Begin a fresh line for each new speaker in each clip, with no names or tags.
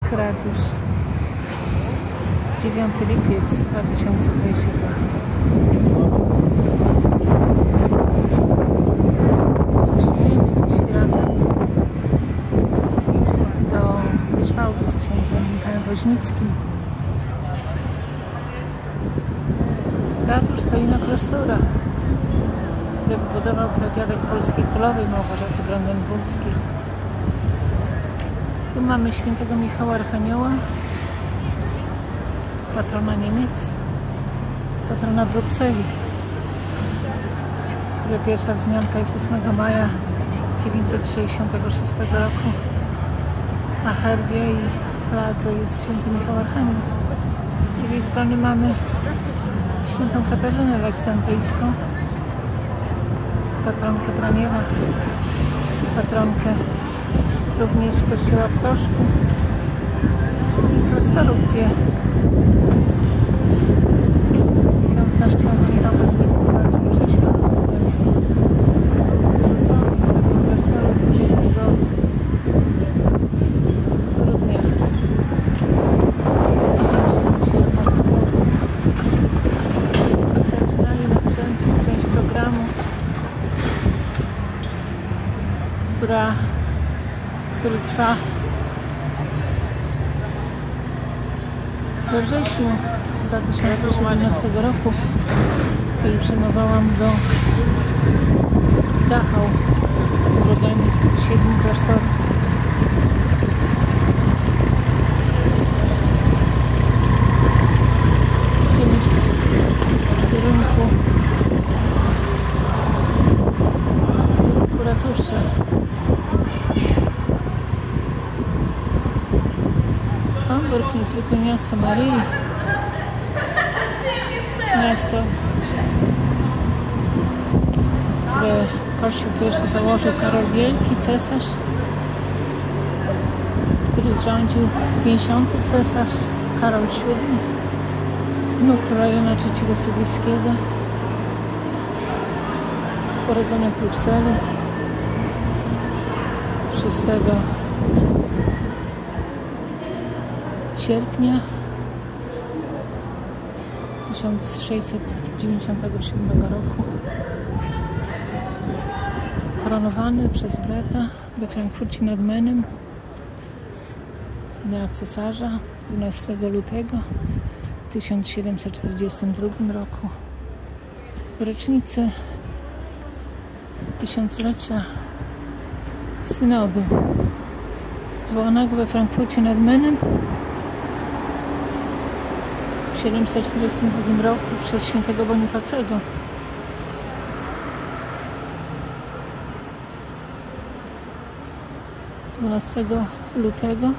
Ratusz. 9 lipiec 2022. Przyjdziemy dziś razem do Wierzchwałku z księdzem Michałem Woźnickim. Ratusz stoi na klasztorach, które wybudował pradziadek polskiej królowej Małgorzaty Brandenburskiej. Tu mamy świętego Michała Archanioła, patrona Niemiec, patrona Brukseli, której pierwsza wzmianka jest 8 maja 1966 roku. Na herbie i fladze jest święty Michał Archanioł. Z drugiej strony mamy świętą Katarzynę Aleksandryjską, patronkę Braniewa, patronkę również kościoła w Toszku i klasztoru, gdzie nasz ksiądz Michał Woźnicki walczył przez światło tybeckie. Wyrzucony z tego klasztoru 20 grudnia 2017 roku. Zaczynali na początku część programu, który trwa we wrześniu 2017 roku, który przyjmowałam do Dachau, drogami 7 klasztorów. Idziemy w kierunku ratusza. Hamburg, niezwykłe miasto Maryi. Miasto, które Kościół pierwszy założył Karol Wielki, cesarz, który zrządził 50. cesarz Karol VII, wnuk króla Jana III Sobieskiego, urodzony w Brukseli 6 sierpnia 1697 roku. Koronowany przez brata we Frankfurcie nad Menem na cesarza 12 lutego 1742 roku. W rocznicę tysiąclecia synodu zwołanego we Frankfurcie nad Menem w 742 roku przez świętego Bonifacego. Lutego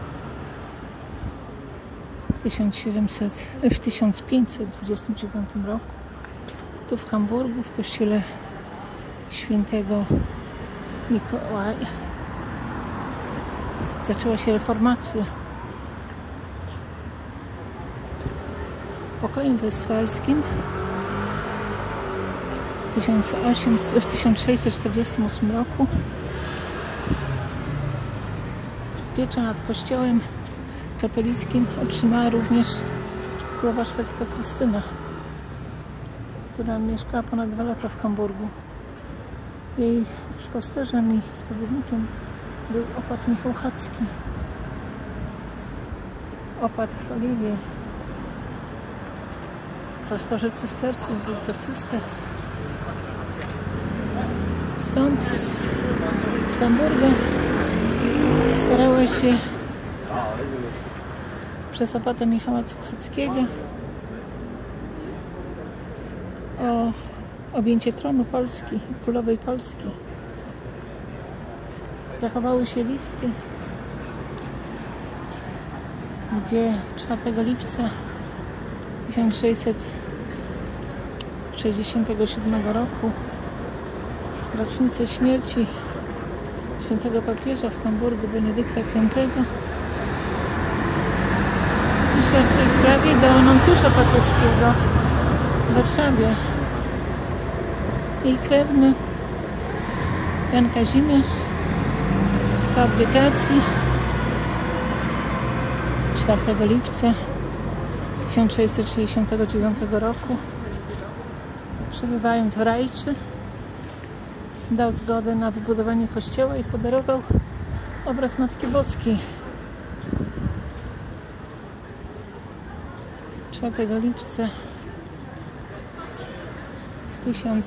w 1529 roku tu w Hamburgu w kościele świętego Mikołaja zaczęła się reformacja. Pokojem westfalskim w 1648 roku pieczę nad kościołem katolickim otrzymała również królowa szwedzka Krystyna, która mieszkała ponad 2 lata w Hamburgu. Jej duszpasterzem i spowiednikiem był opat Michał Chadzki. Opat w Oliwie, w klasztorze cystersów, był to cysters. Stąd z Hamburga starała się przez opata Michała Chadzkiego o objęcie tronu Polski, królowej Polski. Zachowały się listy, gdzie 4 lipca 1667 roku, rocznicę śmierci świętego papieża w Hamburgu Benedykta V, pisze w tej sprawie do nuncjusza papieskiego w Warszawie. Jej krewny Jan Kazimierz po abdykacji 4 lipca 1669 roku, przebywając w Rajczy, dał zgodę na wybudowanie kościoła i podarował obraz Matki Boskiej. 4 lipca w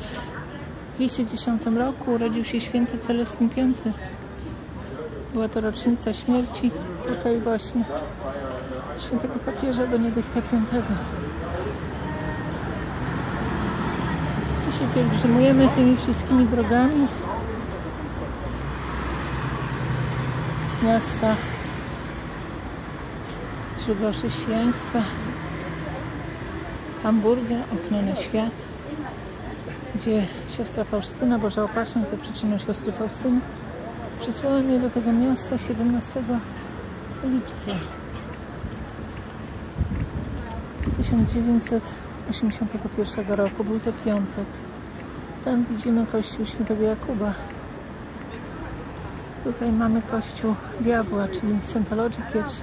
1210 roku urodził się święty Celestyn V. Była to rocznica śmierci tutaj właśnie świętego papieża Benedykta V. Dzisiaj pielgrzymujemy tymi wszystkimi drogami miasta, źródła chrześcijaństwa, Hamburga, okno na świat, gdzie siostra Faustyna, Boża Opatrzność za przyczyną siostry Faustyny, przysłała mnie do tego miasta 17 lipca 1981 roku. Był to piątek. Tam widzimy kościół świętego Jakuba. Tutaj mamy kościół Diabła, czyli Scientology Kirche.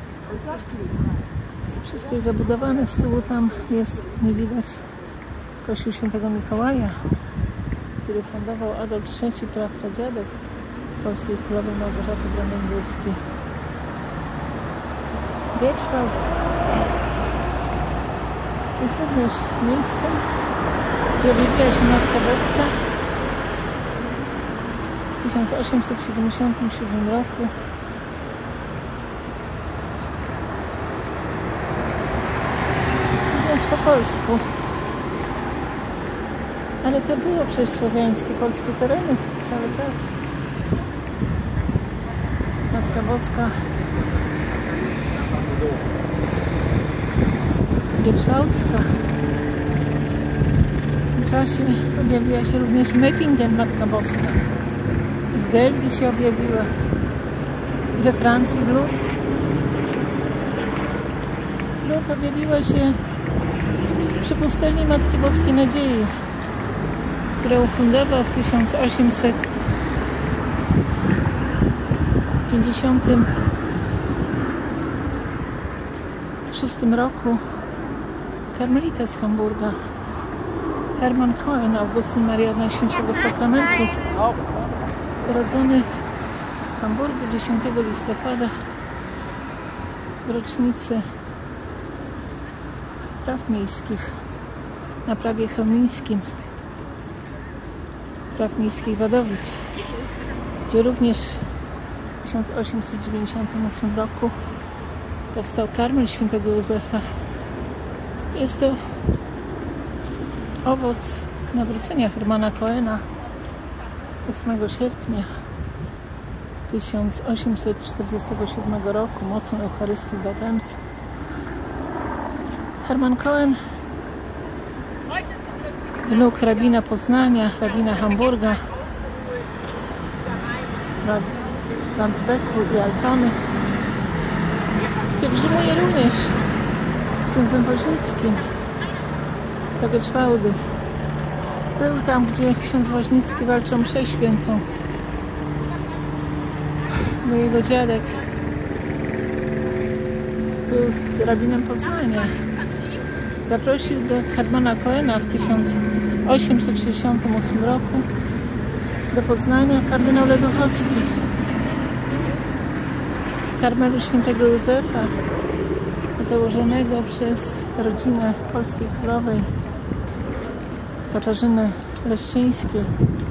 Wszystkie zabudowane. Z tyłu tam jest, nie widać, kościół świętego Mikołaja, który fundował Adolf III, pradziadek polskiej królowej Małgorzaty Brandenburskiej. Wieczwałt jest również miejscem, gdzie objawiła się Matka Boska w 1877 roku. Mówiąc po polsku, ale to było przecież słowiańskie, polskie tereny cały czas. Matka Boska Wieczwałcka. W tym czasie objawiła się również w Meppingen Matka Boska. W Belgii się objawiła. I we Francji, w Lourdes. Lourdes objawiła się przy pustelni Matki Boskiej Nadziei, którą ufundował w 1856 roku karmelita z Hamburga, Hermann Cohen, Augustyn Maria Najświętszego Sakramentu, urodzony w Hamburgu 10 listopada w rocznicę praw miejskich na prawie chełmińskim, praw miejskich Wadowic, gdzie również w 1898 roku powstał karmel świętego Józefa. Jest to owoc nawrócenia Hermana Cohena 8 sierpnia 1847 roku mocą Eucharystii w Batemsku. Hermann Cohen, wnuk rabina Poznania, rabina Hamburga, Landsbecku i Altony, pielgrzymuje również z księdzem Woźnickim do Wieczwałdy. Był tam, gdzie ksiądz Woźnicki walczył mszę świętą, bo jego dziadek był rabinem Poznania. Zaprosił do Hermana Cohena w 1868 roku do Poznania kardynał Leduchowski, karmelu świętego Józefa, założonego przez rodzinę polskiej królowej Katarzyny Leszczyńskiej.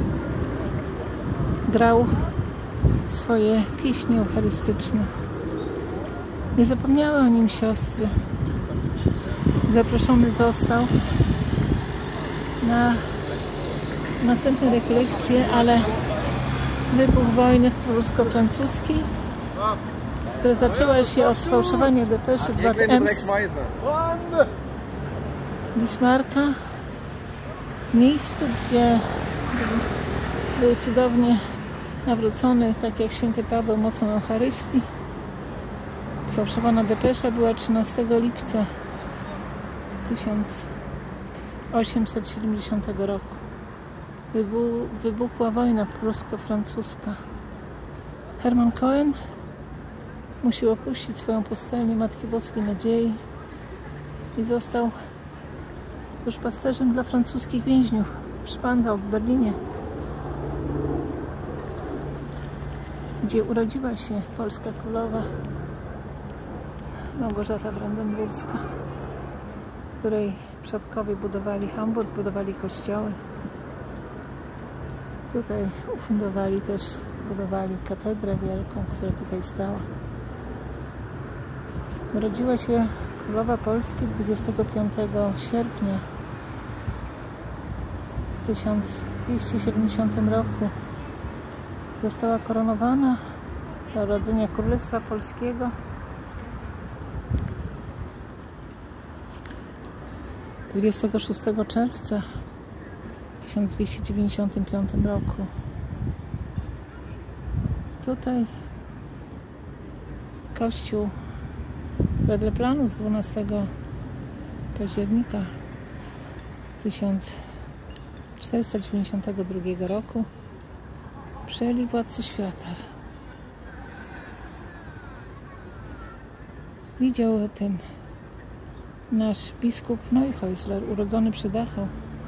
Grał swoje pieśni eucharystyczne. Nie zapomniały o nim siostry. Zaproszony został na następne rekolekcje, ale wybuch wojny prusko-francuskiej, która zaczęła się od sfałszowania depeszy w Bad Ems, Bismarcka, miejscu, gdzie był cudownie nawrócony, tak jak święty Paweł, mocą Eucharystii. Sfałszowana depesza była 13 lipca 1870 roku. Wybuchła wojna prusko-francuska. Hermann Cohen musiał opuścić swoją pustelnię Matki Boskiej Nadziei i został duszpasterzem dla francuskich więźniów w Spandau w Berlinie, gdzie urodziła się polska królowa Małgorzata Brandenburska, której przodkowie budowali Hamburg, budowali kościoły. Tutaj ufundowali też, budowali katedrę wielką, która tutaj stała. Urodziła się królowa Polski 25 sierpnia w 1270 roku. Została koronowana do urodzenia Królestwa Polskiego 26 czerwca w 1295 roku. Tutaj kościół wedle planu z 12 października 1492 roku przejęli władcy świata. Widział o tym nasz biskup Neuhäusler, urodzony przy Dachau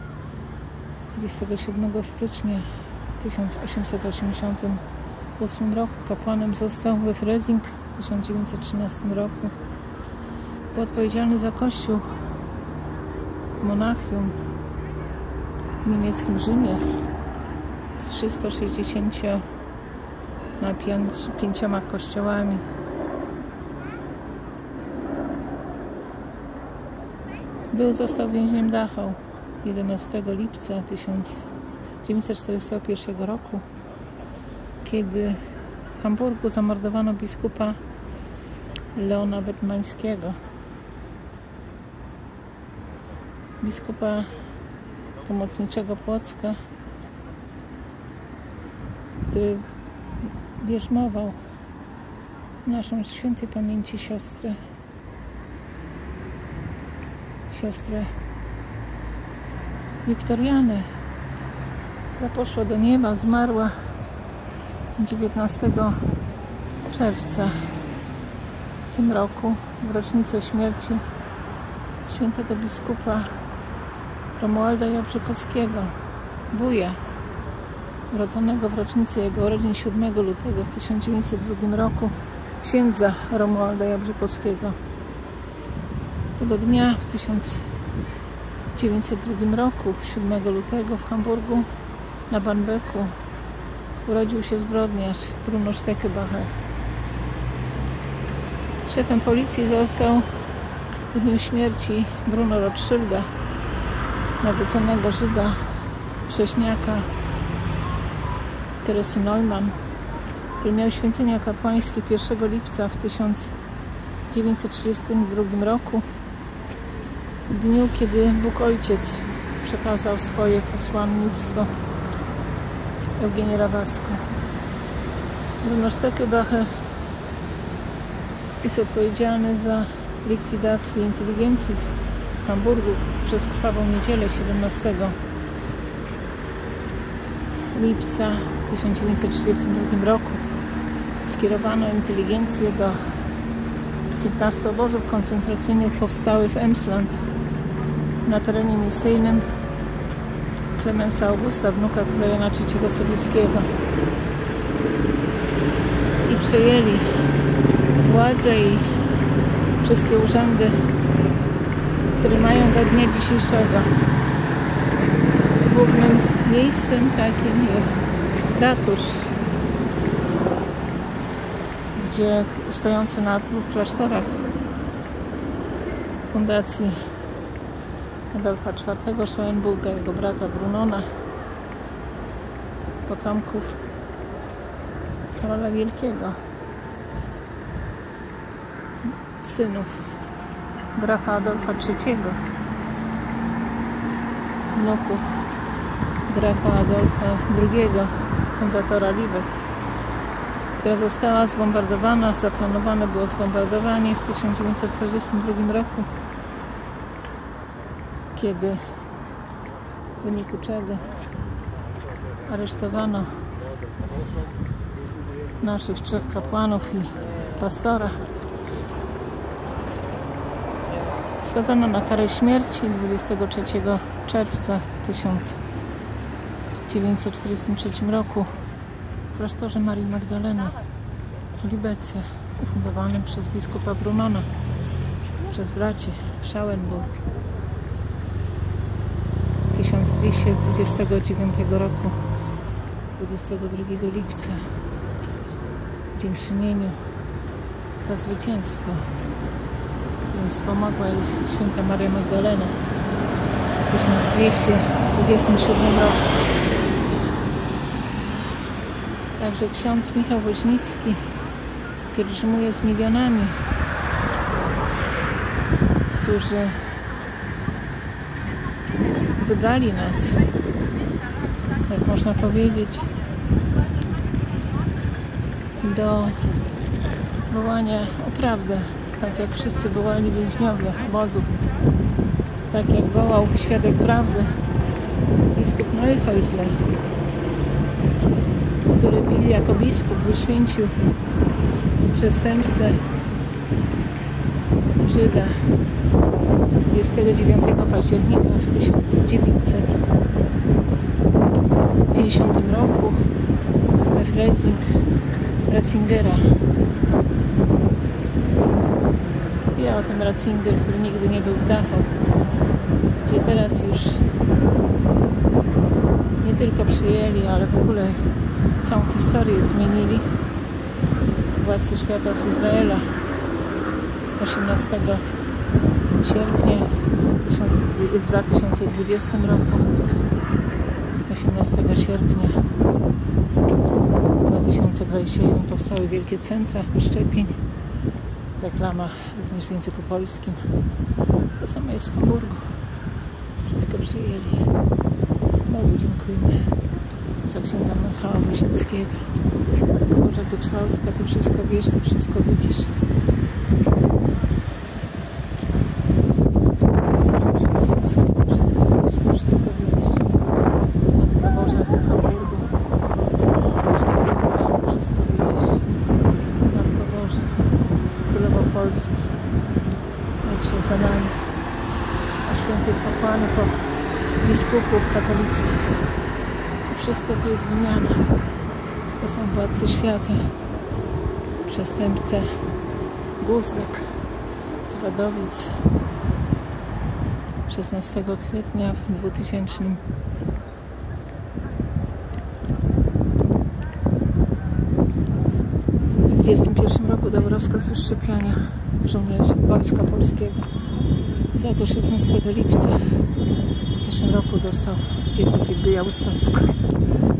27 stycznia 1888 roku. Kapłanem został we Freising w 1913 roku. Był odpowiedzialny za kościół w Monachium w niemieckim Rzymie z 365 kościołami. Został więźniem Dachau 11 lipca 1941 roku, kiedy w Hamburgu zamordowano biskupa Leona Wetmańskiego, biskupa pomocniczego Płocka, który bierzmował naszą świętej pamięci siostrę Wiktorianę, która poszła do nieba, zmarła 19 czerwca w tym roku, w rocznicę śmierci świętego biskupa Romualda Jabrzykowskiego, wuja, urodzonego w rocznicę jego urodzin 7 lutego w 1902 roku, księdza Romualda Jabrzykowskiego. Tego dnia w 1902 roku, 7 lutego w Hamburgu na Barmbeku urodził się zbrodniarz Bruno Steckebacher. Szefem policji został w dniu śmierci Bruno Rothschilda, nawiedzonego Żyda, prześniaka Teresy Neumann, który miał święcenia kapłańskie 1 lipca w 1932 roku, w dniu, kiedy Bóg Ojciec przekazał swoje posłannictwo Eugenii Rawasco. Bruno Steckebacher jest odpowiedzialny za likwidację inteligencji w Hamburgu przez krwawą niedzielę 17 lipca 1932 roku. Skierowano inteligencję do 15 obozów koncentracyjnych powstałych w Emsland na terenie misyjnym Klemensa Augusta, wnuka króla Jana III Sobieskiego, i przejęli władzę i wszystkie urzędy, które mają do dnia dzisiejszego. Głównym miejscem takim jest ratusz, gdzie stojący na 2 klasztorach fundacji Adolfa IV Schauenburga, jego brata Brunona, potomków Karola Wielkiego, synów grafa Adolfa III, wnuków grafa Adolfa II, fundatora Lübeck, która została zbombardowana. Zaplanowane było zbombardowanie w 1942 roku, kiedy w wyniku czego aresztowano naszych 3 kapłanów i pastora. Skazano na karę śmierci 23 czerwca 1943 roku w klasztorze Marii Magdaleny w Libecji, ufundowanym przez biskupa Brunona, przez braci Schauenburg. 1229 roku, 22 lipca, dzień przymieniu za zwycięstwo, w którym wspomogła ich święta Maria Magdalena w 1227 roku. Także ksiądz Michał Woźnicki pielgrzymuje z milionami, którzy wybrali nas, jak można powiedzieć, do wołania o prawdę, tak jak wszyscy wołali więźniowie obozów, tak jak wołał świadek prawdy biskup Neuhäusler, który jako biskup wyświęcił przestępcę Żyda 29 października w 1950 roku we Freising Ratzingera. Ja o tym Ratzinger, który nigdy nie był w Dachau, gdzie teraz już nie tylko przyjęli, ale w ogóle całą historię zmienili władcy świata z Izraela 18 sierpnia w 2020 roku, 18 sierpnia 2021 powstały wielkie centra szczepień, reklama również w języku polskim. To samo jest w Hamburgu. Wszystko przyjęli. Bogu dziękujemy za księdza Michała Woźnickiego. Matko Boża Geczwałska, Ty wszystko wiesz, Ty wszystko widzisz. Polski, jak się za nami, a świętych kapłanów, biskupów katolickich. Wszystko to jest wymiana. To są władcy świata. Przestępca Guzdek z Wadowic 16 kwietnia w 2021 roku dał rozkaz wyszczepiania żołnierzy Wojska Polskiego. Za to 16 lipca w zeszłym roku dostał diecezję białostocką.